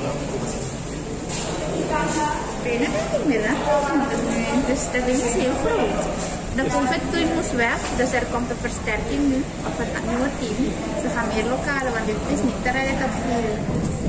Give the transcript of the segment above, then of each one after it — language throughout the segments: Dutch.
Bijna niet meer, hè? Dus dat is heel groot. De COVID-toon moest weg, dus er komt een versterking nu op het nieuwe team. Ze gaan meer lokale, want dit is niet te redden dat veel.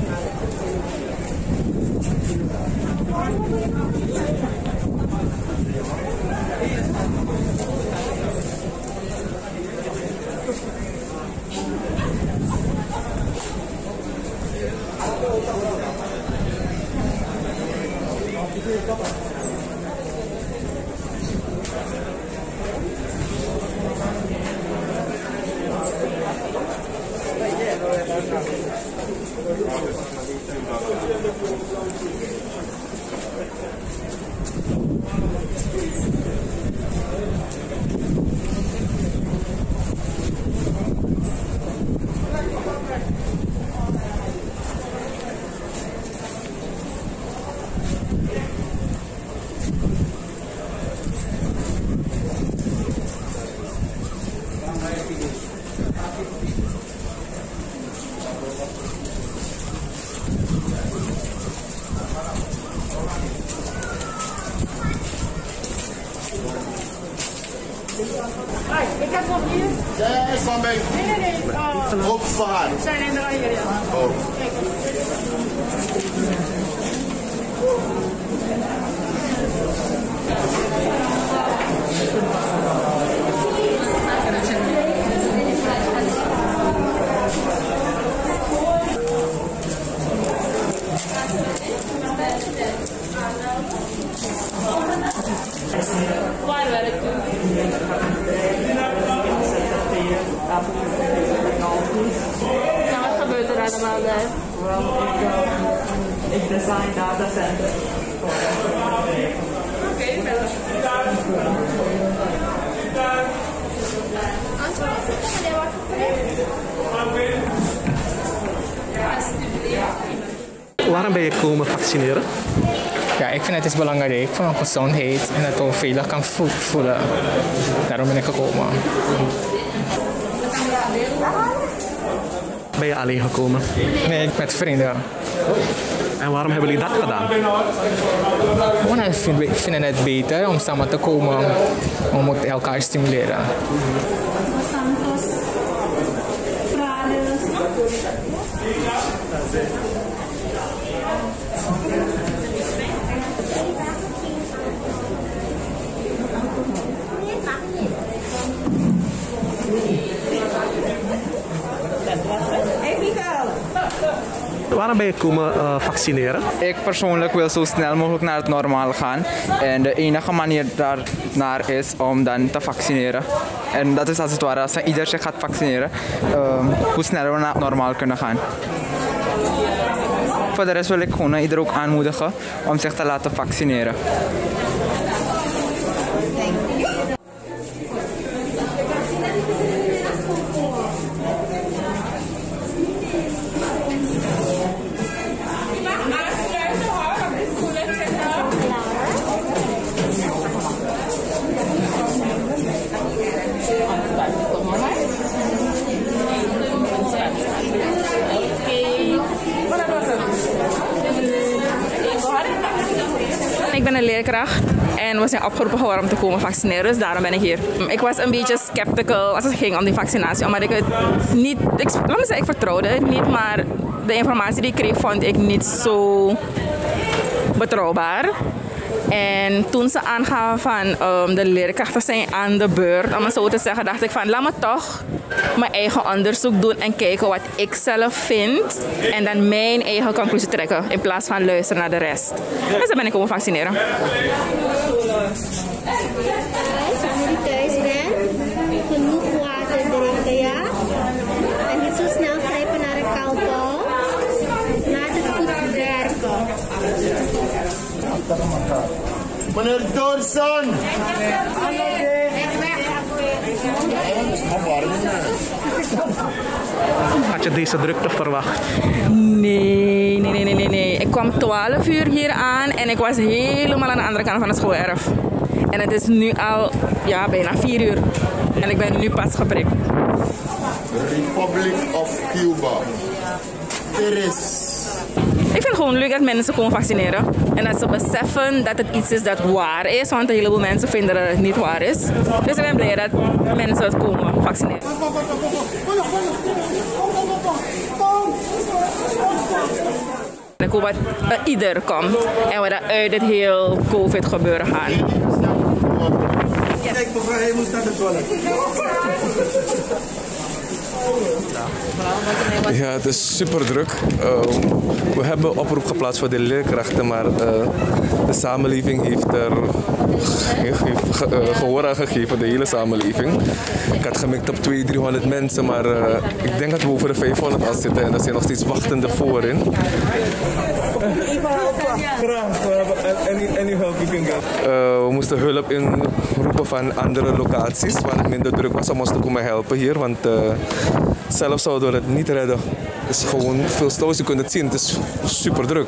Ik heb nog hier. Ja, is van mij. Nee. Ook van haar. Zijn in de rij hier, ja. Oh. Waar werkt u? Ja, wat gebeurt er allemaal daar? Ik design datacenter. Oké, verder. Waarom ben je komen vaccineren? Ja, ik vind het is belangrijk voor mijn gezondheid en dat ik veilig kan voelen. Daarom ben ik gekomen. Ben je alleen gekomen? Nee, met vrienden. En waarom hebben jullie dat gedaan? Gewoon vinden het beter om samen te komen, om elkaar te stimuleren. Santos, Prades. Waarom ben je komen vaccineren? Ik persoonlijk wil zo snel mogelijk naar het normaal gaan. En de enige manier daarnaar is om dan te vaccineren. En dat is als het ware, als ieder zich gaat vaccineren, hoe sneller we naar het normaal kunnen gaan. Voor de rest wil ik gewoon ieder ook aanmoedigen om zich te laten vaccineren. Ik ben een leerkracht en we zijn opgeroepen geworden om te komen vaccineren, dus daarom ben ik hier. Ik was een beetje skeptical als het ging om die vaccinatie, omdat ik het niet, ik vertrouwde het niet, maar de informatie die ik kreeg vond ik niet zo betrouwbaar. En toen ze aangaven van de leerkrachten zijn aan de beurt, om het zo te zeggen, dacht ik van laat me toch mijn eigen onderzoek doen en kijken wat ik zelf vind. En dan mijn eigen conclusie trekken in plaats van luisteren naar de rest. Dus dan ben ik komen vaccineren. Als je thuis bent, genoeg water drinken, ja? En niet zo snel grijpen naar een koud bal. Laat het goed werken. Meneer Dorson! Had je deze drukte verwacht? Nee. Ik kwam 12 uur hier aan en ik was helemaal aan de andere kant van het schoolerf. En het is nu al bijna 4 uur. En ik ben nu pas geprikt. Republic of Cuba. Teres. Ik vind het gewoon leuk dat mensen komen vaccineren. En dat ze beseffen dat het iets is dat waar is. Want een heleboel mensen vinden dat het niet waar is. Dus ik ben blij dat mensen het komen vaccineren. Ik hoop dat ieder komt en we dat uit dit heel COVID gebeuren gaan. Kijk, mevrouw, hij moest naar de toilet. Ja, het is super druk. We hebben oproep geplaatst voor de leerkrachten, maar de samenleving heeft er gehoor aan gegeven, de hele samenleving. Ik had gemikt op 200-300 mensen, maar ik denk dat we over de 500 al zitten en er zijn nog steeds wachtende voorin. Any help you can get. We moesten hulp inroepen van andere locaties waar het minder druk was om ons te komen helpen hier, want zelf zouden we het niet redden. Het is gewoon veel stoos, je kunt het zien, het is super druk.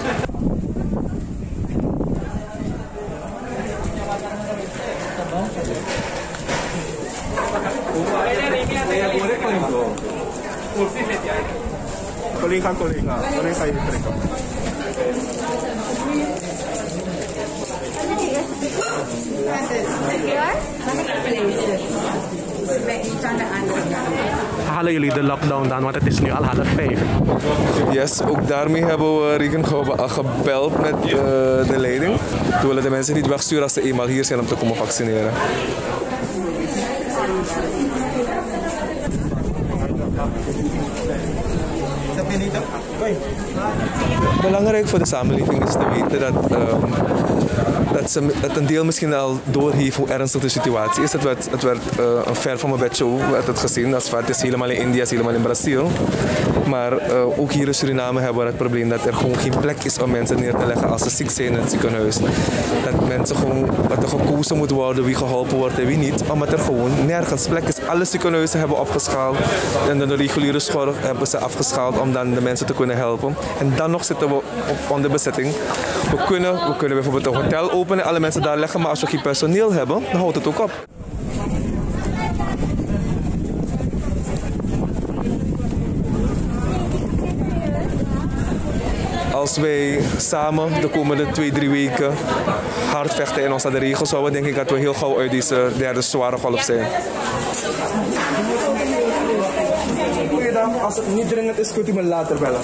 Collega, je trekken. Halen jullie de lockdown dan, want het is nu al 4:30. Yes, ook daarmee hebben we rekening gebeld met de leiding. We willen de mensen niet wegsturen als ze eenmaal hier zijn om te komen vaccineren. Belangrijk voor de samenleving is te weten dat een deel misschien al doorheeft hoe ernstig de situatie is. Het werd een ver van mijn bedshow werd het gezien. Het is helemaal in India, het is helemaal in Brazil. Maar ook hier in Suriname hebben we het probleem dat er gewoon geen plek is om mensen neer te leggen als ze ziek zijn in het ziekenhuis. Dat er gekozen moet worden wie geholpen wordt en wie niet. Omdat er gewoon nergens plek is. Alle ziekenhuizen hebben opgeschaald en de reguliere zorg hebben ze afgeschaald om dan de mensen te kunnen helpen. En dan nog zitten we onder bezetting. We kunnen bijvoorbeeld een hotel openen en alle mensen daar leggen, maar als we geen personeel hebben, dan houdt het ook op. Als wij samen de komende 2-3 weken hard vechten en ons aan de regels houden, denk ik dat we heel gauw uit deze derde zware golf zijn. Goeiedag, als het niet dringend is, kunt u me later bellen.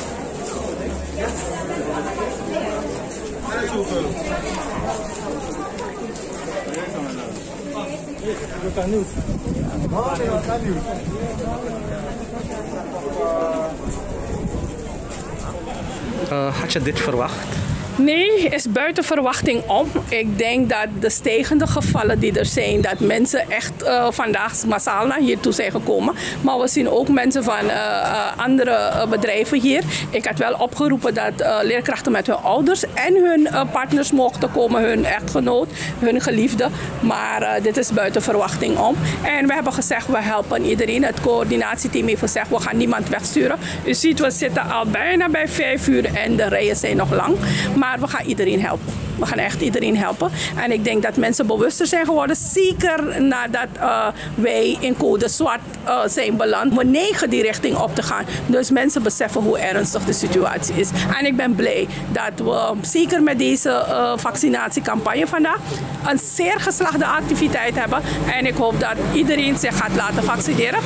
Had je dit verwacht? Nee, is buiten verwachting om. Ik denk dat de stijgende gevallen die er zijn, dat mensen echt vandaag massaal naar hier toe zijn gekomen. Maar we zien ook mensen van andere bedrijven hier. Ik had wel opgeroepen dat leerkrachten met hun ouders en hun partners mochten komen, hun echtgenoot, hun geliefde. Maar dit is buiten verwachting om. En we hebben gezegd, we helpen iedereen. Het coördinatieteam heeft gezegd, we gaan niemand wegsturen. U ziet, we zitten al bijna bij 5 uur en de rijen zijn nog lang. Maar we gaan iedereen helpen. We gaan echt iedereen helpen. En ik denk dat mensen bewuster zijn geworden. Zeker nadat wij in code zwart zijn beland. We neigen die richting op te gaan. Dus mensen beseffen hoe ernstig de situatie is. En ik ben blij dat we zeker met deze vaccinatiecampagne vandaag een zeer geslaagde activiteit hebben. En ik hoop dat iedereen zich gaat laten vaccineren.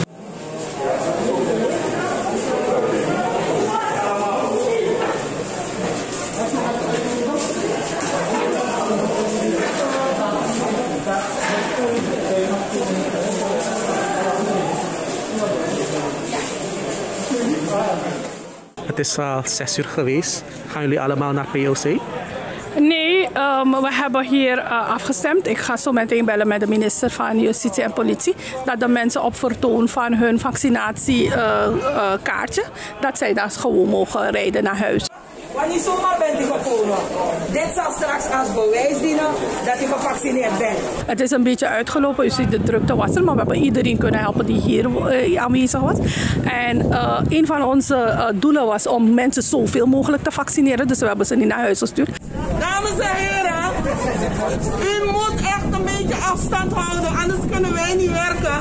Het is al 6 uur geweest. Gaan jullie allemaal naar POC? Nee, we hebben hier afgestemd. Ik ga zo meteen bellen met de minister van Justitie en Politie. Dat de mensen op vertoon van hun vaccinatiekaartje, dat zij dan gewoon mogen rijden naar huis. Wanneer zomaar bent u gekomen, dit zal straks als bewijs dienen dat u gevaccineerd bent. Het is een beetje uitgelopen, u ziet de drukte was er, maar we hebben iedereen kunnen helpen die hier aanwezig was. En een van onze doelen was om mensen zoveel mogelijk te vaccineren, dus we hebben ze niet naar huis gestuurd. Dames en heren, u moet echt een beetje afstand houden, anders kunnen wij niet werken.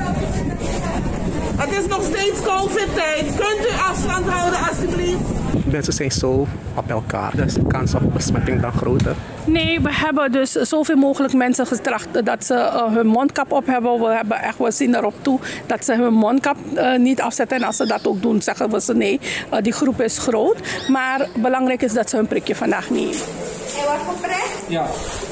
Het is nog steeds COVID-tijd. Kunt u afstand houden alsjeblieft? mensen zijn zo op elkaar. Dus de kans op besmetting dan groter. Nee, we hebben dus zoveel mogelijk mensen getracht dat ze hun mondkap op hebben. We zien erop toe dat ze hun mondkap niet afzetten. En als ze dat ook doen, zeggen we ze nee, die groep is groot. Maar belangrijk is dat ze hun prikje vandaag nemen. En wat voor prik? Ja.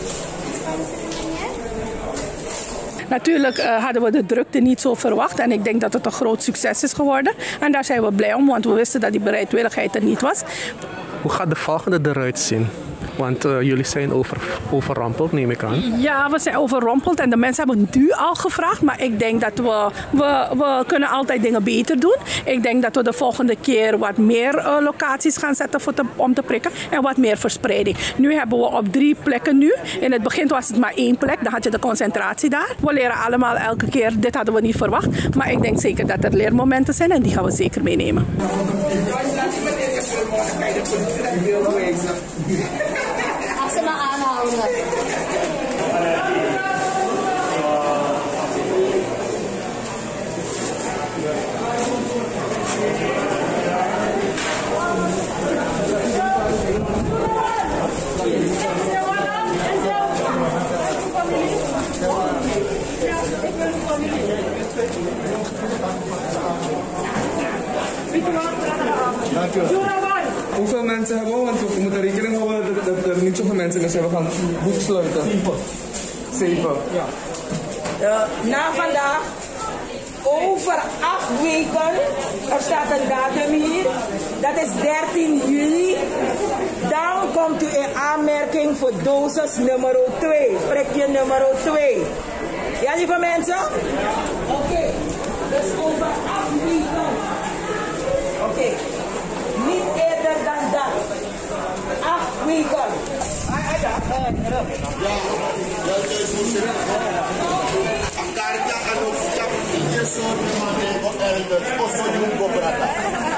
Natuurlijk hadden we de drukte niet zo verwacht en ik denk dat het een groot succes is geworden. En daar zijn we blij om, want we wisten dat die bereidwilligheid er niet was. Hoe gaat de volgende eruit zien? Want jullie zijn overrompeld, neem ik aan. Ja, we zijn overrompeld en de mensen hebben nu al gevraagd. Maar ik denk dat we kunnen altijd dingen beter doen. Ik denk dat we de volgende keer wat meer locaties gaan zetten om te prikken. En wat meer verspreiding. Nu hebben we op 3 plekken nu. In het begin was het maar 1 plek. Dan had je de concentratie daar. We leren allemaal elke keer. Dit hadden we niet verwacht. Maar ik denk zeker dat er leermomenten zijn. En die gaan we zeker meenemen. Als ze maar aanhouden. Hoeveel mensen hebben we? Want we moeten rekening houden dat er niet zoveel mensen zijn. We gaan goed sluiten. 7. Ja. Na vandaag, over 8 weken, er staat een datum hier, dat is 13 juli. Dan komt u in aanmerking voor dosis nummer 2, prikje nummer 2. Ja, lieve mensen? Oké. Dus over 8 weken. Oké. Niet eerder dan dat. 8 weken. Akarita ano siap dia so memang orang poso yung beberapa.